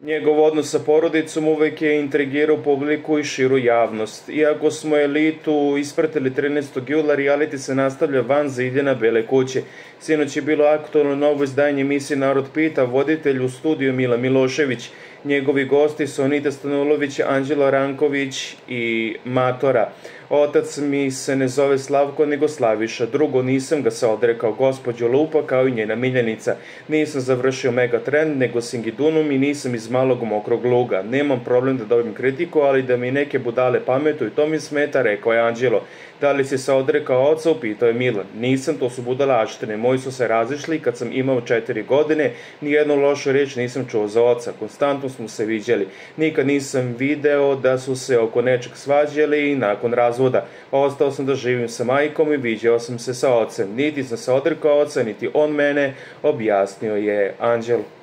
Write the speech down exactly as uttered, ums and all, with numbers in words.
Njegov odnos sa porodicom uvek je intrigirao publiku i širu javnost. Iako smo elitu ispratili trinaestog jula, reality se nastavlja van zidina Bele kuće. Sinoć je bilo aktualno novo izdanje emisije Narod pita, voditelj u studiju Mila Milošević. Njegovi gosti su Anita Stanulović, Anđelo Ranković i Matora. Otac mi se ne zove Slavko, nego Slaviša. Drugo, nisam ga se odrekao, gospođo Lupa, kao i njena miljenica. Nisam završio Megatrend, nego Singidunum i nisam iz malog mokrog luga. Nemam problem da dobijem kritiku, ali da mi neke budale pametuju, to mi smeta, rekao je Anđelo. Da li si se odrekao oca, upitao je Milan. Nisam, to su budalaštine. Moji su se razišli kad sam imao četiri godine, nijednu lošu reč nisam čuo za oca. Konstantno smo se viđali. Nikad nisam video da su se oko nečeg svađali i nakon razvoda. Ostao sam da živim sa majkom i viđao sam se sa ocem. Niti sam se odrekao oca, niti on mene, objasnio je Anđelo.